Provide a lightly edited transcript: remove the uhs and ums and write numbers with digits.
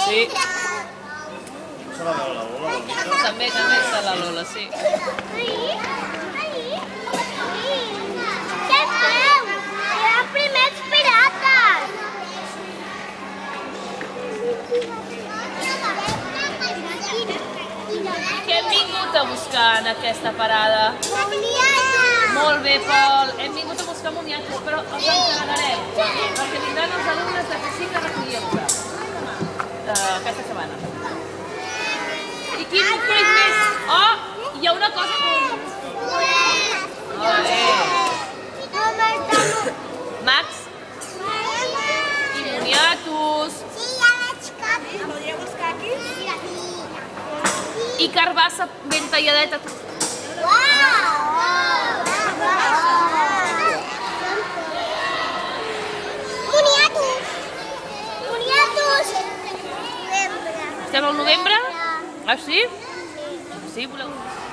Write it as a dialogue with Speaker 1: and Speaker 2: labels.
Speaker 1: Sí.
Speaker 2: També està la Lola, sí.
Speaker 3: Què feu? Eren primers pirates!
Speaker 2: Què hem vingut a buscar en aquesta parada?
Speaker 3: Moniatos!
Speaker 2: Molt bé, Pol. Hem vingut a buscar moniatos, però els encarregarem. Perquè vindran els alumnes de P5 a recollir-se. Aquesta setmana. I quin fruit més? Oh, hi ha una cosa com... Max i moniatos.
Speaker 3: Sí, ja veig cap.
Speaker 4: El podria buscar aquí?
Speaker 2: I carbassa ben talladeta.
Speaker 3: Moniatos! Moniatos!
Speaker 2: Estem al novembre? Ah, sí? Sí, voleu...